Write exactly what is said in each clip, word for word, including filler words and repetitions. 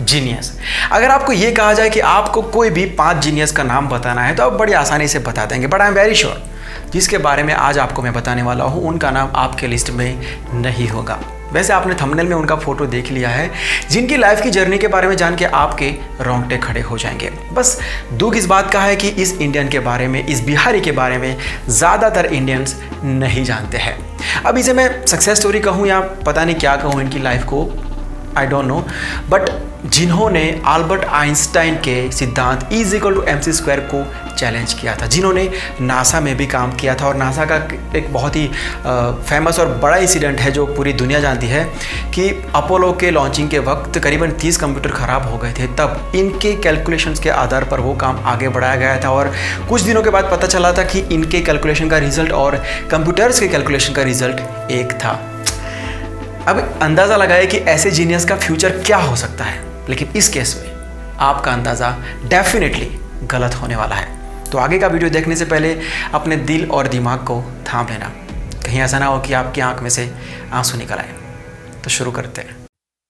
Genius. अगर आपको ये कहा जाए कि आपको कोई भी पांच जीनियस का नाम बताना है तो आप बड़ी आसानी से बता देंगे, but I am very sure जिसके बारे में आज आपको मैं बताने वाला हूँ उनका नाम आपके लिस्ट में नहीं होगा। वैसे आपने थंबनेल में उनका फोटो देख लिया है, जिनकी लाइफ की जर्नी के बारे में जान के आपके रोंगटे खड़े हो जाएंगे। बस दुख इस बात का है कि इस इंडियन के बारे में, इस बिहारी के बारे में ज़्यादातर इंडियंस नहीं जानते हैं। अब इसे मैं सक्सेस स्टोरी कहूँ या पता नहीं क्या कहूँ इनकी लाइफ को, आई डोंट नो, बट जिन्होंने अल्बर्ट आइंस्टाइन के सिद्धांत E is equal to M C square को चैलेंज किया था, जिन्होंने नासा में भी काम किया था। और नासा का एक बहुत ही फेमस और बड़ा इंसिडेंट है जो पूरी दुनिया जानती है कि अपोलो के लॉन्चिंग के वक्त करीबन तीस कंप्यूटर ख़राब हो गए थे। तब इनके कैलकुलेशंस के आधार पर वो काम आगे बढ़ाया गया था और कुछ दिनों के बाद पता चला था कि इनके कैलकुलेशन का रिजल्ट और कंप्यूटर्स के कैलकुलेशन का रिजल्ट एक था। अब अंदाज़ा लगाए कि ऐसे जीनियस का फ्यूचर क्या हो सकता है, लेकिन इस केस में आपका अंदाज़ा डेफिनेटली गलत होने वाला है। तो आगे का वीडियो देखने से पहले अपने दिल और दिमाग को थाम लेना, कहीं ऐसा ना हो कि आपकी आंख में से आंसू निकल आए। तो शुरू करते हैं।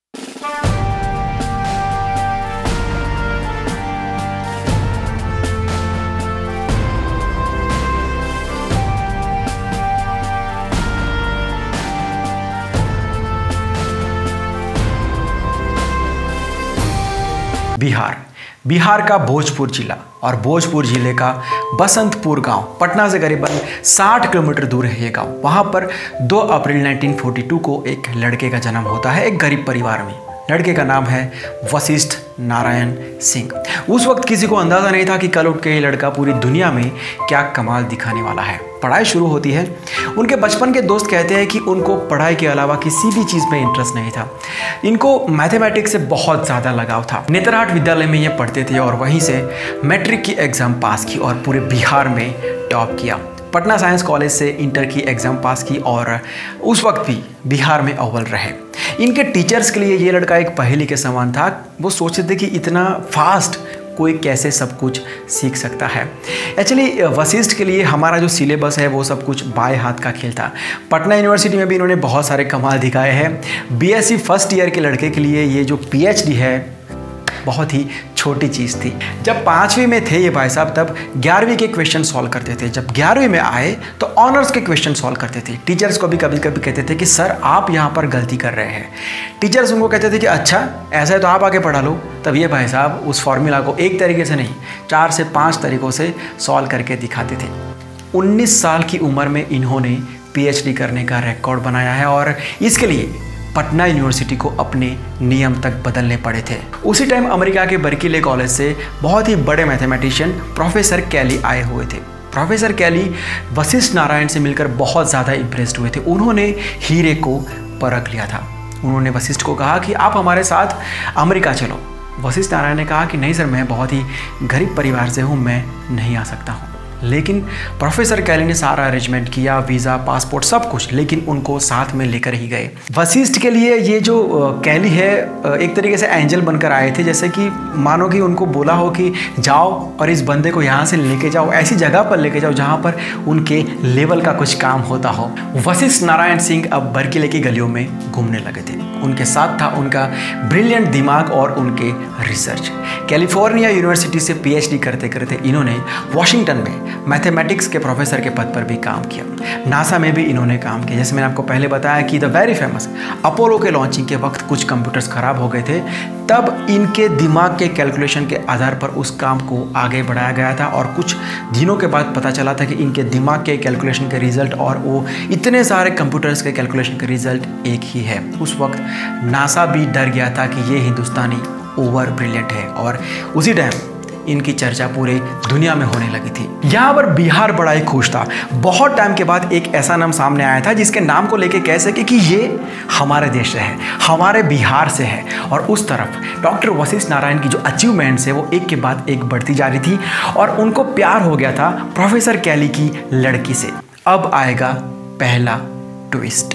बिहार बिहार का भोजपुर जिला और भोजपुर जिले का बसंतपुर गांव पटना से करीबन साठ किलोमीटर दूर है ये गांव। वहां पर दो अप्रैल उन्नीस सौ बयालीस को एक लड़के का जन्म होता है एक गरीब परिवार में। लड़के का नाम है वशिष्ठ नारायण सिंह। उस वक्त किसी को अंदाज़ा नहीं था कि कल उठ के ये लड़का पूरी दुनिया में क्या कमाल दिखाने वाला है। पढ़ाई शुरू होती है। उनके बचपन के दोस्त कहते हैं कि उनको पढ़ाई के अलावा किसी भी चीज़ में इंटरेस्ट नहीं था। इनको मैथमेटिक्स से बहुत ज़्यादा लगाव था। नेतरहाट विद्यालय में ये पढ़ते थे और वहीं से मैट्रिक की एग्ज़ाम पास की और पूरे बिहार में टॉप किया। पटना साइंस कॉलेज से इंटर की एग्ज़ाम पास की और उस वक्त भी बिहार में अव्वल रहे। इनके टीचर्स के लिए ये लड़का एक पहेली के समान था। वो सोचते थे कि इतना फास्ट कोई कैसे सब कुछ सीख सकता है। एक्चुअली वशिष्ठ के लिए हमारा जो सिलेबस है वो सब कुछ बाएं हाथ का खेल था। पटना यूनिवर्सिटी में भी इन्होंने बहुत सारे कमाल दिखाए हैं। बीएससी फर्स्ट ईयर के लड़के के लिए ये जो पीएचडी है बहुत ही छोटी चीज़ थी। जब पाँचवीं में थे ये भाई साहब तब ग्यारहवीं के क्वेश्चन सॉल्व करते थे। जब ग्यारहवीं में आए तो ऑनर्स के क्वेश्चन सॉल्व करते थे। टीचर्स को भी कभी कभी कहते थे कि सर आप यहाँ पर गलती कर रहे हैं। टीचर्स उनको कहते थे कि अच्छा ऐसा है तो आप आगे पढ़ा लो। तब ये भाई साहब उस फॉर्मूला को एक तरीके से नहीं चार से पाँच तरीक़ों से सॉल्व करके दिखाते थे। उन्नीस साल की उम्र में इन्होंने पीएचडी करने का रिकॉर्ड बनाया है और इसके लिए पटना यूनिवर्सिटी को अपने नियम तक बदलने पड़े थे। उसी टाइम अमेरिका के बर्किले कॉलेज से बहुत ही बड़े मैथमेटिशियन प्रोफेसर कैली आए हुए थे। प्रोफेसर कैली वशिष्ठ नारायण से मिलकर बहुत ज़्यादा इम्प्रेस्ड हुए थे। उन्होंने हीरे को परख लिया था। उन्होंने वशिष्ठ को कहा कि आप हमारे साथ अमेरिका चलो। वशिष्ठ नारायण ने कहा कि नहीं सर, मैं बहुत ही गरीब परिवार से हूँ, मैं नहीं आ सकता हूँ। लेकिन प्रोफेसर कैली ने सारा अरेंजमेंट किया, वीज़ा, पासपोर्ट, सब कुछ, लेकिन उनको साथ में लेकर ही गए। वशिष्ठ के लिए ये जो कैली है एक तरीके से एंजल बनकर आए थे। जैसे कि मानो कि उनको बोला हो कि जाओ और इस बंदे को यहाँ से लेके जाओ, ऐसी जगह पर लेके जाओ जहाँ पर उनके लेवल का कुछ काम होता हो। वशिष्ठ नारायण सिंह अब बर्किले की गलियों में घूमने लगे थे। उनके साथ था उनका ब्रिलियंट दिमाग और उनके रिसर्च। कैलिफोर्निया यूनिवर्सिटी से पीएचडी करते करते इन्होंने वॉशिंगटन में मैथमेटिक्स के प्रोफेसर के पद पर भी काम किया। नासा में भी इन्होंने काम किया। जैसे मैंने आपको पहले बताया कि द वेरी फेमस अपोलो के लॉन्चिंग के वक्त कुछ कंप्यूटर्स खराब हो गए थे। तब इनके दिमाग के कैलकुलेशन के आधार पर उस काम को आगे बढ़ाया गया था और कुछ दिनों के बाद पता चला था कि इनके दिमाग के कैलकुलेशन के रिजल्ट और वो इतने सारे कंप्यूटर्स के कैलकुलेशन का रिजल्ट एक ही है। उस वक्त नासा भी डर गया था कि ये हिंदुस्तानी ओवर ब्रिलियंट है और उसी टाइम इनकी चर्चा पूरे दुनिया में होने लगी थी। यहाँ पर बिहार बड़ा ही खुश था। बहुत टाइम के बाद एक ऐसा नाम सामने आया था जिसके नाम को लेके कह सके कि ये हमारे देश से है, हमारे बिहार से है। और उस तरफ डॉक्टर वशिष्ठ नारायण की जो अचीवमेंट्स है वो एक के बाद एक बढ़ती जा रही थी और उनको प्यार हो गया था प्रोफेसर कैली की लड़की से। अब आएगा पहला ट्विस्ट।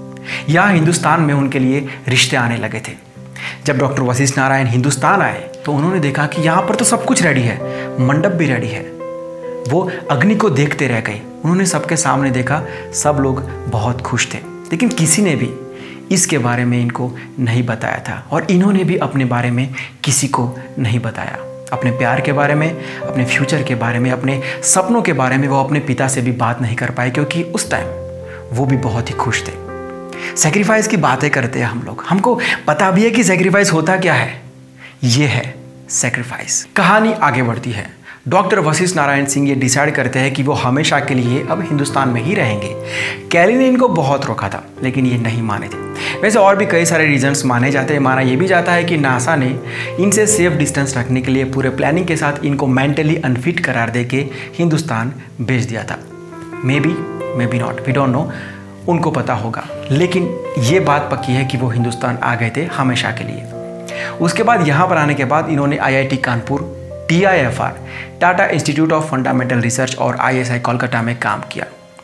यहाँ हिंदुस्तान में उनके लिए रिश्ते आने लगे थे। जब डॉक्टर वशिष्ठ नारायण हिंदुस्तान आए तो उन्होंने देखा कि यहाँ पर तो सब कुछ रेडी है, मंडप भी रेडी है। वो अग्नि को देखते रह गए। उन्होंने सबके सामने देखा, सब लोग बहुत खुश थे, लेकिन किसी ने भी इसके बारे में इनको नहीं बताया था और इन्होंने भी अपने बारे में किसी को नहीं बताया। अपने प्यार के बारे में, अपने फ्यूचर के बारे में, अपने सपनों के बारे में वो अपने पिता से भी बात नहीं कर पाए, क्योंकि उस टाइम वो भी बहुत ही खुश थे। सेक्रीफाइस की बातें करते हैं हम लोग, हमको पता भी है कि सेक्रीफाइस होता क्या है। ये है सेक्रीफाइस। कहानी आगे बढ़ती है। डॉक्टर वशिष्ठ नारायण सिंह ये डिसाइड करते हैं कि वो हमेशा के लिए अब हिंदुस्तान में ही रहेंगे। कैली ने इनको बहुत रोका था, लेकिन ये नहीं माने थे। वैसे और भी कई सारे रीजंस माने जाते हैं। माना ये भी जाता है कि नासा ने इनसे सेफ डिस्टेंस रखने के लिए पूरे प्लानिंग के साथ इनको मेंटली अनफिट करार दे के हिंदुस्तान भेज दिया था। Maybe maybe not, we don't know, उनको पता होगा, लेकिन ये बात पक्की है कि वो हिंदुस्तान आ गए थे हमेशा के लिए। उसके बाद यहाँ पर आने के बाद इन्होंने I I T Kanpur, T I F R, Tata institute of fundamental research और आई एस आई कोलकाता में काम किया।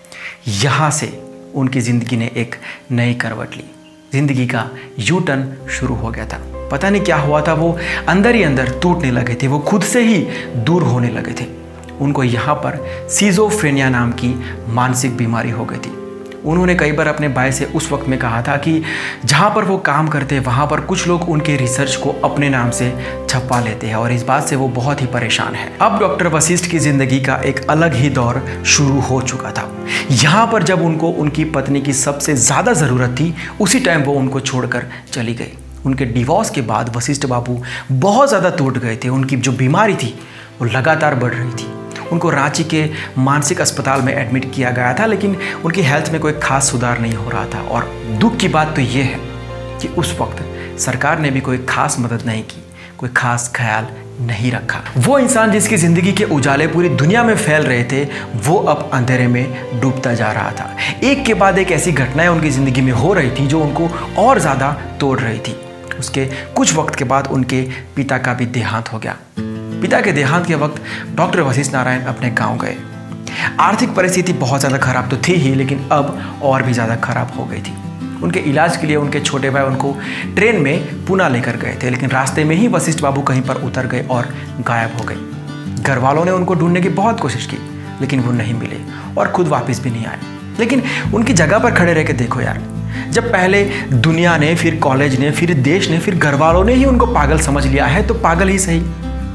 यहाँ से उनकी ज़िंदगी ने एक नई करवट ली। ज़िंदगी का यू टर्न शुरू हो गया था। पता नहीं क्या हुआ था, वो अंदर ही अंदर टूटने लगे थे, वो खुद से ही दूर होने लगे थे। उनको यहाँ पर सिजोफ्रेनिया नाम की मानसिक बीमारी हो गई थी। उन्होंने कई बार अपने भाई से उस वक्त में कहा था कि जहाँ पर वो काम करते वहाँ पर कुछ लोग उनके रिसर्च को अपने नाम से छपवा लेते हैं और इस बात से वो बहुत ही परेशान है। अब डॉक्टर वशिष्ठ की ज़िंदगी का एक अलग ही दौर शुरू हो चुका था। यहाँ पर जब उनको उनकी पत्नी की सबसे ज़्यादा ज़रूरत थी, उसी टाइम वो उनको छोड़कर चली गई। उनके डिवोर्स के बाद वशिष्ठ बाबू बहुत ज़्यादा टूट गए थे। उनकी जो बीमारी थी वो लगातार बढ़ रही थी। उनको रांची के मानसिक अस्पताल में एडमिट किया गया था, लेकिन उनकी हेल्थ में कोई खास सुधार नहीं हो रहा था। और दुख की बात तो ये है कि उस वक्त सरकार ने भी कोई खास मदद नहीं की, कोई खास ख्याल नहीं रखा। वो इंसान जिसकी ज़िंदगी के उजाले पूरी दुनिया में फैल रहे थे, वो अब अंधेरे में डूबता जा रहा था। एक के बाद एक ऐसी घटनाएं उनकी ज़िंदगी में हो रही थी जो उनको और ज़्यादा तोड़ रही थी। उसके कुछ वक्त के बाद उनके पिता का भी देहांत हो गया। पिता के देहांत के वक्त डॉक्टर वशिष्ठ नारायण अपने गांव गए। आर्थिक परिस्थिति बहुत ज़्यादा खराब तो थी ही, लेकिन अब और भी ज़्यादा खराब हो गई थी। उनके इलाज के लिए उनके छोटे भाई उनको ट्रेन में पुणे लेकर गए थे, लेकिन रास्ते में ही वशिष्ठ बाबू कहीं पर उतर गए और गायब हो गए। घर वालों ने उनको ढूंढने की बहुत कोशिश की, लेकिन वो नहीं मिले और खुद वापस भी नहीं आए। लेकिन उनकी जगह पर खड़े रह के देखो यार, जब पहले दुनिया ने, फिर कॉलेज ने, फिर देश ने, फिर घर वालों ने ही उनको पागल समझ लिया है, तो पागल ही सही।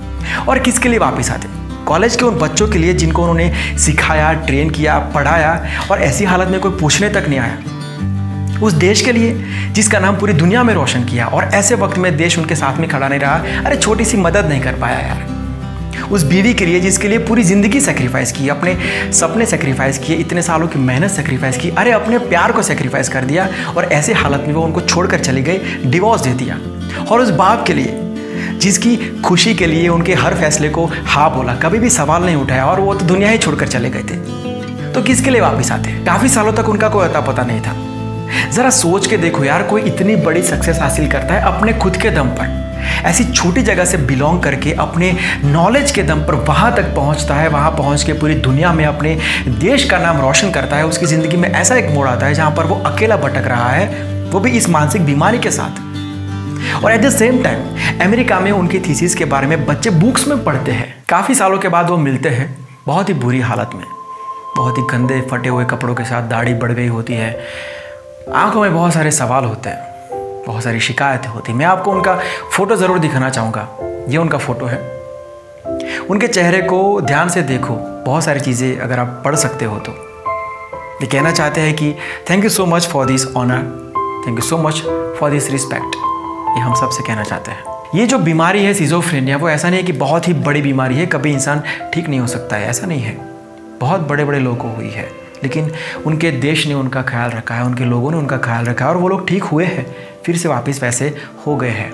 और किसके लिए वापस आते? कॉलेज के उन बच्चों के लिए जिनको उन्होंने सिखाया, ट्रेन किया, पढ़ाया और ऐसी हालत में कोई पूछने तक नहीं आया। उस देश के लिए जिसका नाम पूरी दुनिया में रोशन किया और ऐसे वक्त में देश उनके साथ में खड़ा नहीं रहा, अरे छोटी सी मदद नहीं कर पाया यार। उस बीवी के लिए जिसके लिए पूरी ज़िंदगी सेक्रीफाइस की, अपने सपने सेक्रीफाइस किए, इतने सालों की मेहनत सेक्रीफाइस की, अरे अपने प्यार को सेक्रीफाइस कर दिया और ऐसे हालत में वो उनको छोड़कर चली गई, डिवोर्स दे दिया। और उस बाप के लिए जिसकी खुशी के लिए उनके हर फैसले को हाँ बोला, कभी भी सवाल नहीं उठाया और वो तो दुनिया ही छोड़कर चले गए थे, तो किसके लिए वापस आते? काफ़ी सालों तक उनका कोई अता पता नहीं था। ज़रा सोच के देखो यार, कोई इतनी बड़ी सक्सेस हासिल करता है अपने खुद के दम पर, ऐसी छोटी जगह से बिलोंग करके अपने नॉलेज के दम पर वहाँ तक पहुँचता है, वहाँ पहुँच के पूरी दुनिया में अपने देश का नाम रोशन करता है। उसकी ज़िंदगी में ऐसा एक मोड़ आता है जहाँ पर वो अकेला भटक रहा है, वो भी इस मानसिक बीमारी के साथ। और at the same time America में उनकी थीसिस के बारे में बच्चे बुक्स में पढ़ते हैं। काफ़ी सालों के बाद वो मिलते हैं बहुत ही बुरी हालत में, बहुत ही गंदे फटे हुए कपड़ों के साथ, दाढ़ी बढ़ गई होती है, आंखों में बहुत सारे सवाल होते हैं, बहुत सारी शिकायतें होती हैं। मैं आपको उनका फ़ोटो ज़रूर दिखाना चाहूँगा। ये उनका फ़ोटो है। उनके चेहरे को ध्यान से देखो, बहुत सारी चीज़ें अगर आप पढ़ सकते हो तो ये कहना चाहते हैं कि thank you so much for this honour, thank you so much for this respect. ये हम सबसे कहना चाहते हैं। ये जो बीमारी है सिजोफ्रेनिया, वो ऐसा नहीं है कि बहुत ही बड़ी बीमारी है, कभी इंसान ठीक नहीं हो सकता है, ऐसा नहीं है। बहुत बड़े बड़े लोगों को हुई है, लेकिन उनके देश ने उनका ख्याल रखा है, उनके लोगों ने उनका ख्याल रखा है और वो लोग ठीक हुए हैं, फिर से वापस वैसे हो गए हैं।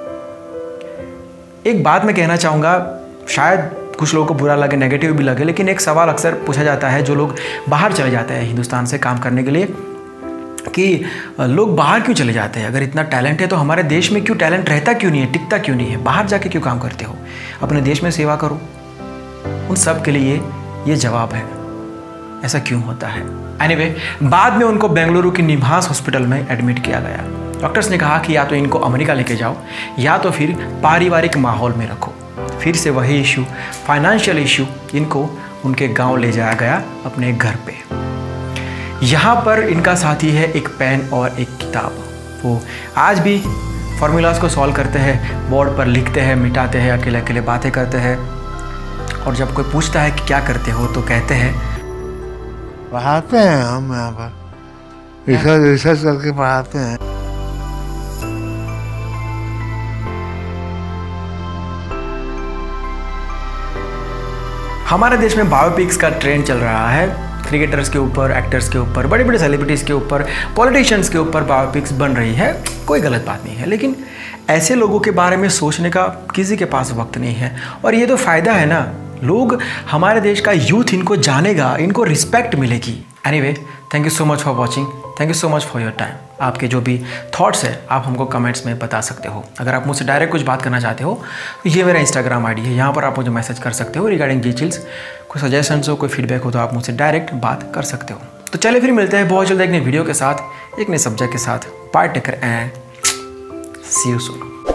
एक बात मैं कहना चाहूँगा, शायद कुछ लोगों को बुरा लगे, नेगेटिव भी लगे, लेकिन एक सवाल अक्सर पूछा जाता है जो लोग बाहर चले जाते हैं हिंदुस्तान से काम करने के लिए, कि लोग बाहर क्यों चले जाते हैं? अगर इतना टैलेंट है तो हमारे देश में क्यों टैलेंट रहता क्यों नहीं है, टिकता क्यों नहीं है? बाहर जाके क्यों काम करते हो? अपने देश में सेवा करो। उन सब के लिए ये जवाब है, ऐसा क्यों होता है। एनीवे, बाद में उनको बेंगलुरु की निम्हांस हॉस्पिटल में एडमिट किया गया। डॉक्टर्स ने कहा कि या तो इनको अमेरिका लेके जाओ या तो फिर पारिवारिक माहौल में रखो। फिर से वही इशू, फाइनेंशियल इशू, इनको उनके गाँव ले जाया गया, अपने घर पे। यहाँ पर इनका साथी है एक पेन और एक किताब। वो आज भी फार्मूलाज को सॉल्व करते हैं, बोर्ड पर लिखते हैं, मिटाते हैं, अकेले अकेले बातें करते हैं। और जब कोई पूछता है कि क्या करते हो तो कहते हैं पढ़ाते हैं, हम यहाँ पर रिसर्च रिसर्च करके पढ़ाते हैं। हमारे देश में बायोपिक्स का ट्रेंड चल रहा है। क्रिकेटर्स के ऊपर, एक्टर्स के ऊपर, बड़े बड़े सेलिब्रिटीज़ के ऊपर, पॉलिटिशियंस के ऊपर बायोपिक्स बन रही है। कोई गलत बात नहीं है, लेकिन ऐसे लोगों के बारे में सोचने का किसी के पास वक्त नहीं है। और ये तो फ़ायदा है ना, लोग, हमारे देश का यूथ इनको जानेगा, इनको रिस्पेक्ट मिलेगी। Anyway, thank you so much for watching, thank you so much for your time. आपके जो भी थॉट्स है आप हमको कमेंट्स में बता सकते हो। अगर आप मुझसे डायरेक्ट कुछ बात करना चाहते हो तो ये मेरा इंस्टाग्राम आईडी है, यहाँ पर आप मुझे मैसेज कर सकते हो रिगार्डिंग जी चिल्स। कोई सजेशंस हो, कोई फीडबैक हो तो आप मुझसे डायरेक्ट बात कर सकते हो। तो चलिए फिर मिलते हैं बहुत जल्द एक नई वीडियो के साथ, एक नए सब्जेक्ट के साथ। Bye, take care and see you soon.